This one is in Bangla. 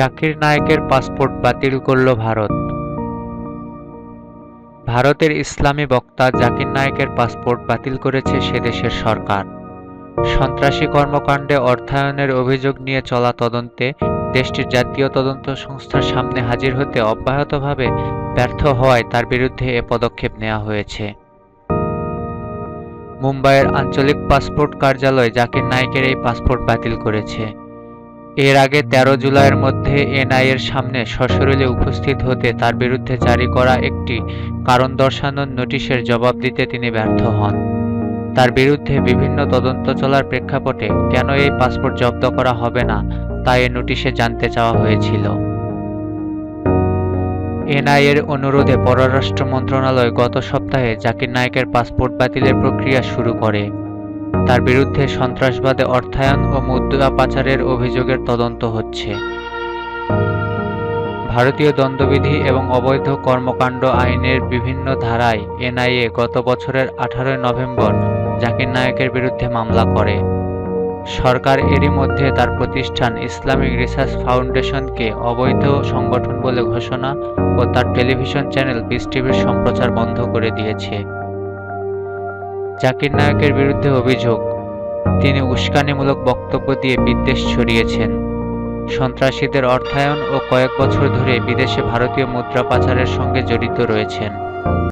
জাকির নায়েকের পাসপোর্ট বাতিল করল ভারত। ভারতের ইসলামী বক্তা জাকির নায়েকের পাসপোর্ট বাতিল করেছে সেদেশের সরকার। সন্ত্রাসী কর্মকাণ্ডে অর্থায়নের অভিযোগ নিয়ে চলা তদন্তে দেশটির জাতীয় তদন্ত সংস্থার সামনে হাজির হতে অব্যাহতভাবে ব্যর্থ হওয়ায় তার বিরুদ্ধে এ পদক্ষেপ নেওয়া হয়েছে। মুম্বাইয়ের আঞ্চলিক পাসপোর্ট কার্যালয় জাকির নায়েকের এই পাসপোর্ট বাতিল করেছে। এর আগে ১৩ জুলাইয়ের মধ্যে এনআইএর সামনে সশরীরে উপস্থিত হতে তার বিরুদ্ধে জারি করা একটি কারণ দর্শানোর নোটিশের জবাব দিতে তিনি ব্যর্থ হন। তার বিরুদ্ধে বিভিন্ন তদন্ত চলার প্রেক্ষাপটে কেন এই পাসপোর্ট জব্দ করা হবে না তা এ নোটিশে জানতে চাওয়া হয়েছিল। এনআইএর অনুরোধে পররাষ্ট্র মন্ত্রণালয় গত সপ্তাহে জাকির নায়েকের পাসপোর্ট বাতিলের প্রক্রিয়া শুরু করে। তার বিরুদ্ধে সন্ত্রাসবাদে অর্থায়ন ও মুদ্রা পাচারের অভিযোগের তদন্ত হচ্ছে। ভারতীয় দণ্ডবিধি এবং অবৈধ কর্মকাণ্ড আইনের বিভিন্ন ধারায় এনআইএ গত বছরের ১৮ নভেম্বর জাকির নায়েকের বিরুদ্ধে মামলা করে। সরকার এরই মধ্যে তার প্রতিষ্ঠান ইসলামিক রিসার্চ ফাউন্ডেশনকে অবৈধ সংগঠন বলে ঘোষণা ও তার টেলিভিশন চ্যানেল পিস টিভির সম্প্রচার বন্ধ করে দিয়েছে। জাকির নায়েকের বিরুদ্ধে অভিযোগ, তিনি উস্কানিমূলক বক্তব্য দিয়ে বিদ্বেষ ছড়িয়েছেন, সন্ত্রাসীদের অর্থায়ন ও কয়েক বছর ধরে বিদেশে ভারতীয় মুদ্রা পাচারের সঙ্গে জড়িত রয়েছেন।